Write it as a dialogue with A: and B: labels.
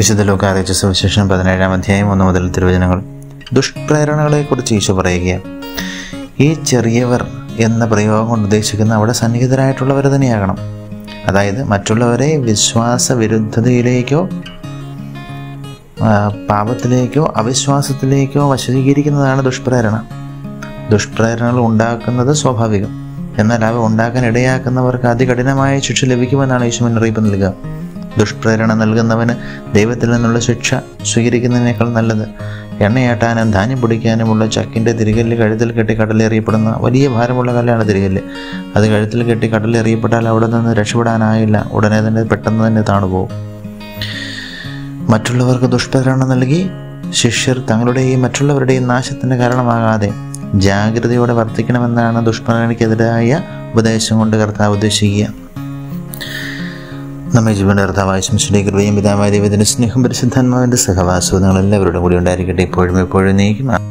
A: വിശുദ്ധ ലൂക്കാ അറിയിച്ച സുവിശേഷം 17-ാം അധ്യായം 1 മുതൽ തിരുവചനങ്ങൾ. ദുഷ്പ്രേരണകളെക്കുറിച്ച് ഈശോ പറയുകയാണ്. ഈ ചെറിയവർ എന്ന പ്രയോഗം കൊണ്ട് ഉദ്ദേശിക്കുന്ന അവിടെ സന്നിഹിതരായിട്ടുള്ളവർ തന്നെയാകണം. അതായത് മറ്റുള്ളവരെ വിശ്വാസവിരുദ്ധതയിലേക്കോ പാപത്തിലേക്കോ അവിശ്വാസത്തിലേക്കോ വശീകരിക്കുന്നതാണ് ദുഷ്പ്രേരണ. ദുഷ്പ്രേരണകൾ ഉണ്ടാക്കുന്നത് സ്വാഭാവികം. എന്നാൽ അവ ഉണ്ടാക്കാൻ ഇടയാക്കുന്നവർക്ക് അതികഠിനമായ ശിക്ഷ ലഭിക്കുമെന്നാണ് ഈശോ മുന്നറിയിപ്പ് നൽകുക. ദുഷ്പ്രേരണ നൽകുന്നവന് ദൈവത്തിൽ നിന്നുള്ള ശിക്ഷ സ്വീകരിക്കുന്നതിനേക്കാൾ നല്ലത് എണ്ണയാട്ടാനും ധാന്യം പൊടിക്കാനുമുള്ള ചക്കിൻ്റെ തിരികല്ല് കഴുത്തിൽ കെട്ടി കടലെറിയപ്പെടുന്ന വലിയ ഭാരമുള്ള കല്ലാണ് തിരികല്ല്. അത് കഴുത്തിൽ കെട്ടി കടലെറിയപ്പെട്ടാൽ അവിടെ നിന്ന് രക്ഷപ്പെടാനായില്ല, ഉടനെ തന്നെ പെട്ടെന്ന് തന്നെ താണുപോകും. മറ്റുള്ളവർക്ക് ദുഷ്പ്രേരണ നൽകി ശിഷ്യർ തങ്ങളുടെയും മറ്റുള്ളവരുടെയും നാശത്തിന് കാരണമാകാതെ ജാഗ്രതയോടെ വർത്തിക്കണമെന്നാണ് ദുഷ്പ്രേരണയ്ക്കെതിരായ ഉപദേശം കൊണ്ട് കർത്താവ് ഉദ്ദേശിക്കുക. നമ്മെ ജീവന്റെ കർത്താവായ യേശുവിന്റെ കൃപയും പിതാവായ ദൈവത്തിന്റെ സ്നേഹം പരിശുദ്ധാത്മാവിന്റെ സഹവാസവും നിങ്ങളെല്ലാവരോടും കൂടി ഉണ്ടായിരിക്കട്ടെ, എപ്പോഴും നീക്കും.